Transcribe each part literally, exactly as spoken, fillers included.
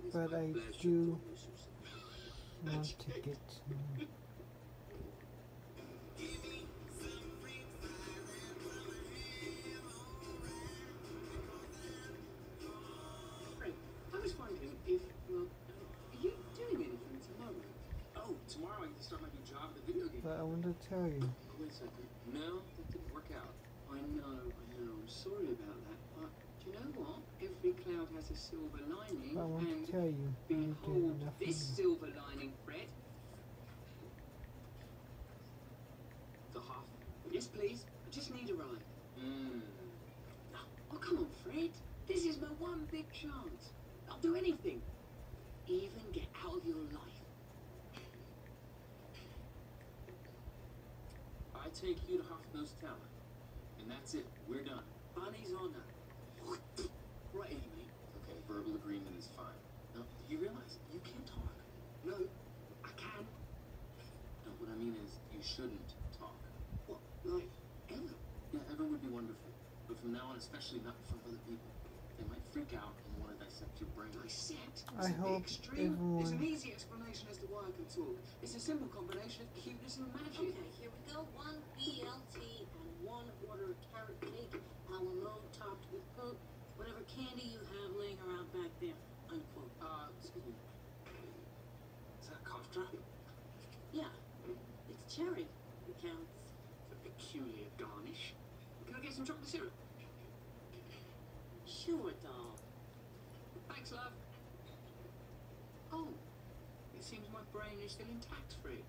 but I do want to get to know. I was wondering if, well, are you doing anything tomorrow? Oh, tomorrow I get to start my new job at the video game. But I want to tell you. Wait a second. No, that didn't work out. I know, I know. I'm sorry about that. But do you know what? Every cloud has a silver lining. But I want and to tell you. You did behold enough. this silver lining, Fred. The half? Yes, please. I just need a ride. Mmm. Oh, come on, Fred. This is my one big chance. I'll do anything. Even get out of your life. I take you to Hoffman's Tower. And that's it. We're done. Bunny's on her. Right, Amy. Okay, verbal agreement is fine. Now, do you realize you can't talk? No, I can. No, what I mean is, you shouldn't talk. What? Like, ever? Yeah, ever would be wonderful. But from now on, especially not in front of other people. They might freak out and want to dissect your brain. Dissect? I hope everyone... There's an easy explanation as to why I can talk. It's a simple combination of cuteness and magic. Okay, here we go. One B L T and one order of carrot cake, a la mode topped with coat, whatever candy you have laying around back there, unquote. Uh, excuse me. Is that a cough drop? Yeah, it's cherry. It counts. It's a peculiar garnish. Can I get some chocolate syrup? Sure, doll. Thanks, love. Oh, it seems my brain is still intact, Fred.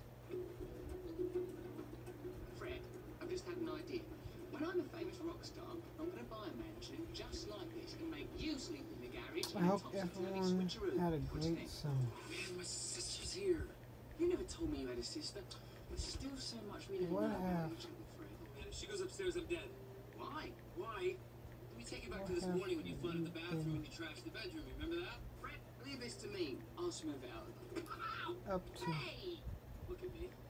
Fred, I've just had an idea. When I'm a famous rock star, I'm going to buy a mansion just like this and make you sleep in the garage. I hope everyone had a great summer. Man, my sister's here. You never told me you had a sister. There's still so much we don't What know about have- each other, Fred. She goes upstairs, I'm dead. Why? Why? Let me take you back to this morning when you flooded the bathroom and you trashed the bedroom. Remember that? Fred, leave this to me. I'll smooth it out. Ow! Up to. Hey! Look at me.